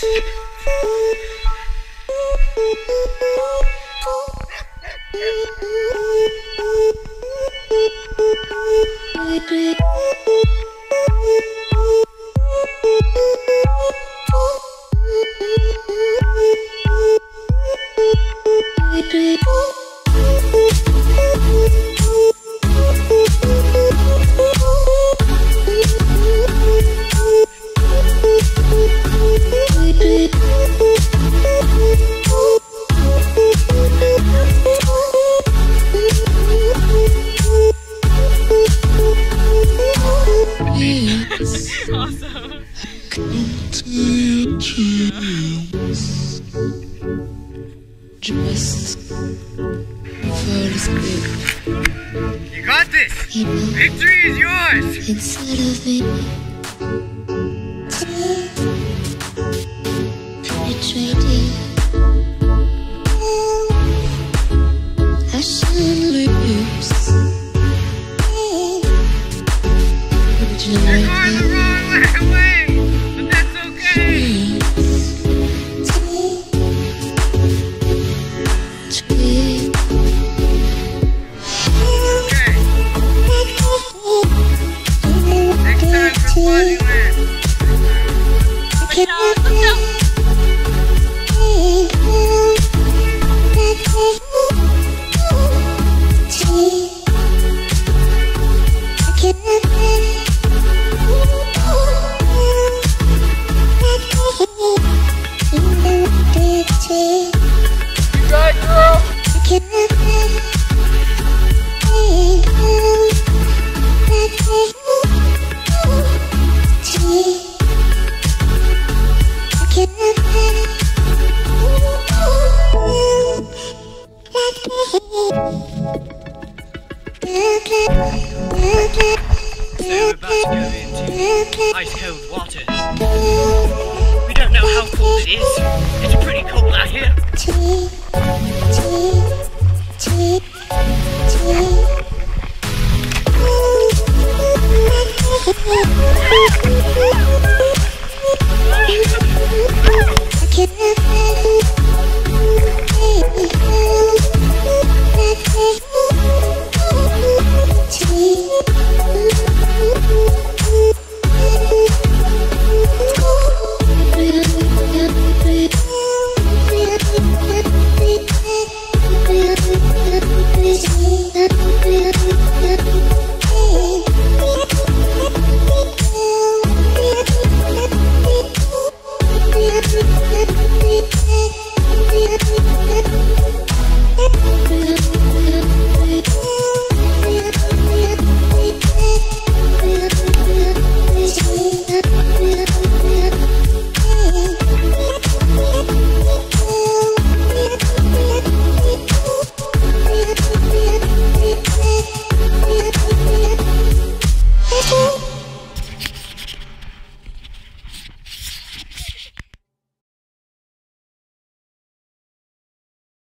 Just fall asleep. You got this! Victory is yours! Inside of me, penetrating. I shouldn't lose. You're going the wrong way, but that's okay! We're about to go into ice-cold water. We don't know how cold it is. It's pretty cold out here.